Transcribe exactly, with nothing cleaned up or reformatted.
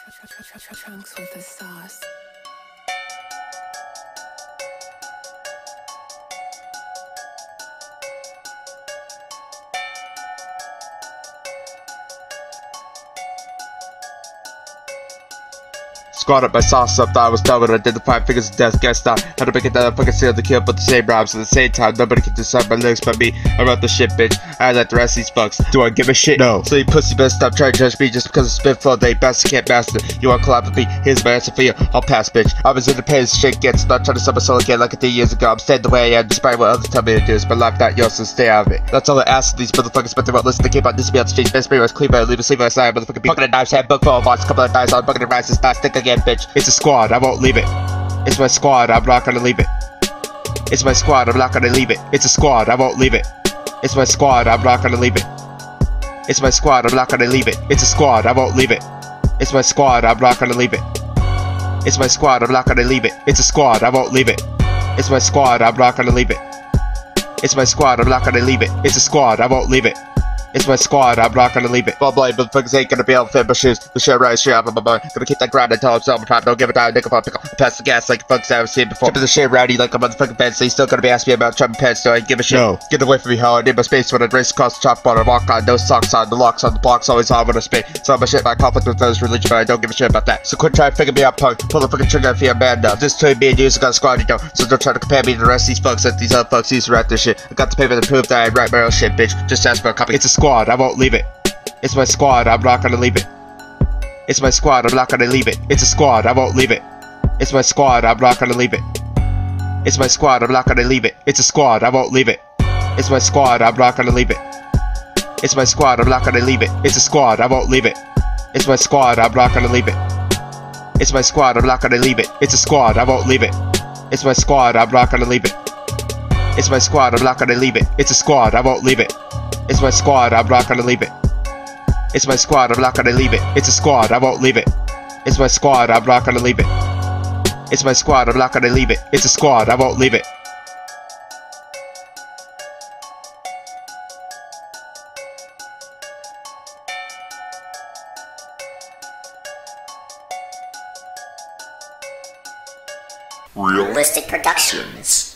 Trunks with the sauce. Squad up my sauce up, thought I was done when I did the five fingers of death, guessed I had to make it that I fucking seal the kill, but the same rhymes at the same time. Nobody can decide my lyrics but me. I wrote the shit, bitch. I like the rest of these fucks. Do I give a shit? No. So you pussy better stop trying to judge me just because it's spit full day. Best I can't master. You want to collab with me? Here's my answer for you. I'll pass, bitch. I was independent as shit gets, not trying to sell my soul again like I did years ago. I'm staying the way I am despite what others tell me to do. It's my life, not yours, so stay out of it. That's all I ask of these motherfuckers, but they won't listen. They keep on this me on the streets. Best me was clean, but I leave a sleep on the side. Motherfucking bucket of knives, hand book full of box, couple of knives on bucket of rice. It's not stick again, bitch. It's a squad. I won't leave it. It's my squad, I'm not gonna leave it. It's my squad, I'm not gonna leave it. It's a squad, I won't leave it. It's my squad, I'm not gonna leave it. It's my squad, I'm not gonna leave it. It's a squad, I won't leave it. It's my squad, I'm not gonna leave it. It's my squad, I'm not gonna leave it. It's a squad, I won't leave it. It's my squad, I'm not gonna leave it. It's my squad, I'm not gonna leave it. It's a squad, I won't leave it. It's my squad, I'm not gonna leave it. Blah blah, motherfuckers ain't gonna be able to fit my shoes. The shit right, shit out of my mind. Gonna keep that grind until I'm selling time. Don't give a damn, nigga, fuck, pick up. Pass the gas like fucks I haven't seen before. Keeping the shit rowdy like a motherfucking fence. So you still gonna be asking me about Trump pants, so I give a shit. No. Get away from me, how I need my space when I race across the chalkboard. I walk on, no socks on, the locks on the blocks always on when I spit. Some of my shit, my conflict with those religion, but I don't give a shit about that. So quit trying to figure me out, punk. Pull the fucking trigger if you're a man now. This between me and you is got a squad, you know. So don't try to compare me to the rest of these fucks that these other fucks used to write their shit. I got the paper to prove that I write my own shit, bitch. Just ask for a copy. It's a squad, I won't leave it. It's my squad, I'm not gonna leave it. It's my squad, I'm not gonna leave it. It's a squad, I won't leave it. It's my squad, I'm not gonna leave it. It's my squad, I'm not gonna leave it. It's a squad, I won't leave it. It's my squad, I'm not gonna leave it. It's my squad, I'm not gonna leave it. It's a squad, I won't leave it. It's my squad, I'm not gonna leave it. It's my squad, I'm not gonna leave it. It's a squad, I won't leave it. It's my squad, I'm not gonna leave it. It's my squad, I'm not gonna leave it. It's a squad, I won't leave it. It's my squad, I'm not gonna leave it. It's my squad, I'm not gonna leave it. It's a squad, I won't leave it. It's my squad, I'm not gonna leave it. It's my squad, I'm not gonna leave it. It's a squad, I won't leave it. Realistic Productions.